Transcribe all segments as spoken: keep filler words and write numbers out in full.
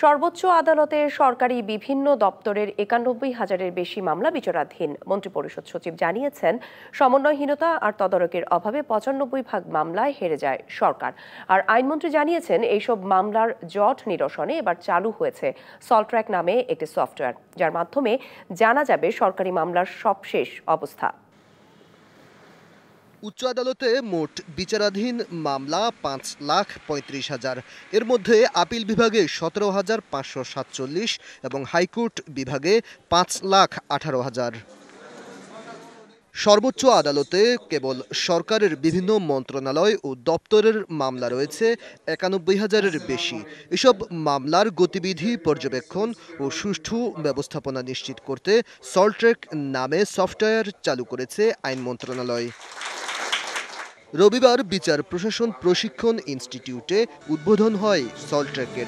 সর্বোচ্চ আদালতে সরকারি বিভিন্ন দপ্তরের একানব্বই হাজারের বেশি মামলা বিচারাধীন। মন্ত্রিপরিষদ সচিব জানিয়েছেন, সমন্বয়হীনতা আর তদারকির অভাবে পঁচানব্বই ভাগ মামলায় হেরে যায় সরকার। আর আইনমন্ত্রী জানিয়েছেন, এইসব মামলার জট নিরসনে এবার চালু হয়েছে সল্ট্র্যাক নামে একটি সফটওয়্যার, যার মাধ্যমে জানা যাবে সরকারি মামলার সবশেষ অবস্থা। উচ্চ আদালতে মোট বিচারাধীন মামলা পাঁচ লাখ পঁয়ত্রিশ হাজার, এর মধ্যে আপিল বিভাগে সতেরো হাজার পাঁচশো সাতচল্লিশ এবং হাইকোর্ট বিভাগে পাঁচ লাখ আঠারো হাজার। সর্বোচ্চ আদালতে কেবল সরকারের বিভিন্ন মন্ত্রণালয় ও দপ্তরের মামলা রয়েছে একানব্বই হাজারের বেশি। এসব মামলার গতিবিধি পর্যবেক্ষণ ও সুষ্ঠু ব্যবস্থাপনা নিশ্চিত করতে সল্ট্র্যাক নামে সফটওয়্যার চালু করেছে আইন মন্ত্রণালয়। রবিবার বিচার প্রশাসন প্রশিক্ষণ ইনস্টিটিউটে উদ্বোধন হয় সল্ট্র্যাকের।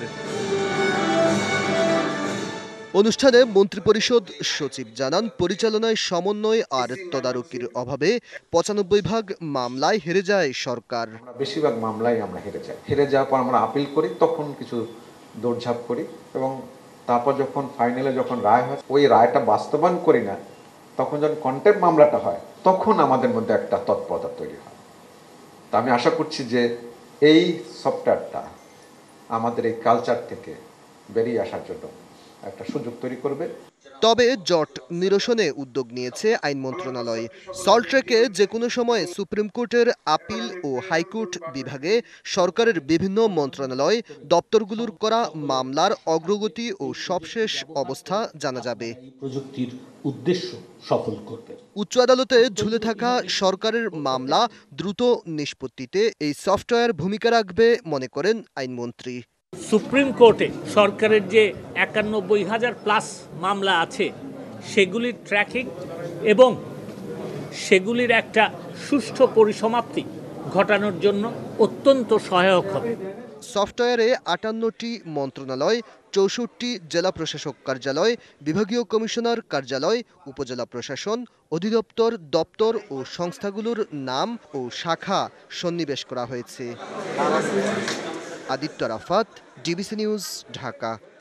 অনুষ্ঠানে মন্ত্রিপরিষদ সচিব জানান, পরিচালনায় সমন্বয় আর তদারকির অভাবে পঁচানব্বই ভাগ মামলায় হেরে যায় সরকার। বেশিরভাগ মামলায় আমরা হেরে যাই। হেরে যাওয়ার পর আমরা আপিল করি, তখন কিছু দৌড়ঝাঁপ করি এবং তারপর যখন ফাইনালে যখন রায় হয়, ওই রায়টা বাস্তবায়ন করি না, তখন যখন কন্টেম্প মামলাটা হয়, তখন আমাদের মধ্যে একটা তৎপরতা তৈরি হয়। তা আমি আশা করছি যে এই সফটওয়্যারটা আমাদের এই কালচার থেকে বেরিয়ে আসার জন্য একটা সুযোগ তৈরি করবে। তবে জট নিরসনে উদ্যোগ নিয়েছে আইন মন্ত্রণালয়। সল্ট্র্যাকে যে কোনো সময় সুপ্রিম কোর্টের আপিল ও হাইকোর্ট বিভাগে সরকারের বিভিন্ন মন্ত্রণালয় দপ্তরগুলোর করা মামলার অগ্রগতি ও সবশেষ অবস্থা জানা যাবে। প্রযুক্তির উদ্দেশ্য সফল করবে। উচ্চ আদালতে ঝুলে থাকা সরকারের মামলা দ্রুত নিষ্পত্তিতে এই সফটওয়্যার ভূমিকা রাখবে মনে করেন আইনমন্ত্রী। সুপ্রিম কোর্টে সরকারের যে একানব্বই হাজার প্লাস মামলা আছে, সেগুলির ট্র্যাকিং এবং সেগুলির একটা সুষ্ঠু পরিসমাপ্তি ঘটানোর জন্য অত্যন্ত সহায়ক হবে। সফটওয়্যারে আটান্নটি মন্ত্রণালয়, চৌষট্টি জেলা প্রশাসক কার্যালয়, বিভাগীয় কমিশনার কার্যালয়, উপজেলা প্রশাসন, অধিদপ্তর, দপ্তর ও সংস্থাগুলোর নাম ও শাখা সন্নিবেশ করা হয়েছে। Aditya Rafat, DBC news, Dhaka.